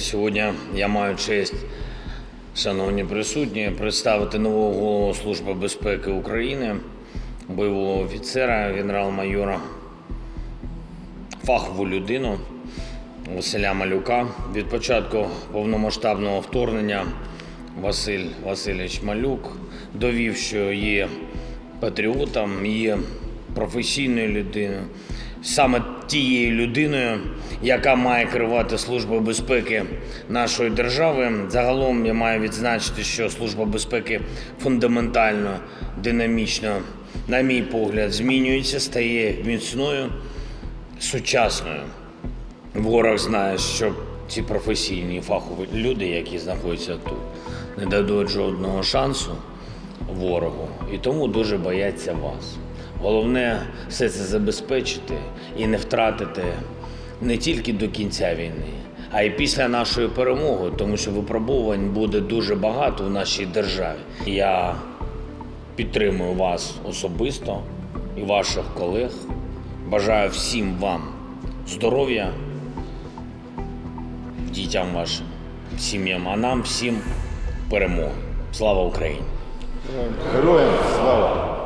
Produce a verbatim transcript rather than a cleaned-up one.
Сьогодні я маю честь, шановні присутні, представити нового голову Служби безпеки України, бойового офіцера, генерал-майора, фахову людину Василя Малюка. Від початку повномасштабного вторгнення Василь Васильович Малюк довів, що є патріотом, є професійною людиною, саме тією людиною, яка має керувати Службою безпеки нашої держави. Загалом я маю відзначити, що Служба безпеки фундаментально, динамічно, на мій погляд, змінюється, стає міцною, сучасною. Ворог знає, що ці професійні фахові люди, які знаходяться тут, не дадуть жодного шансу ворогу, і тому дуже бояться вас. Головне все це забезпечити і не втратити не тільки до кінця війни, а й після нашої перемоги, тому що випробувань буде дуже багато в нашій державі. Я підтримую вас особисто і ваших колег. Бажаю всім вам здоров'я, дітям вашим, сім'ям, а нам всім перемоги. Слава Україні! Героям слава!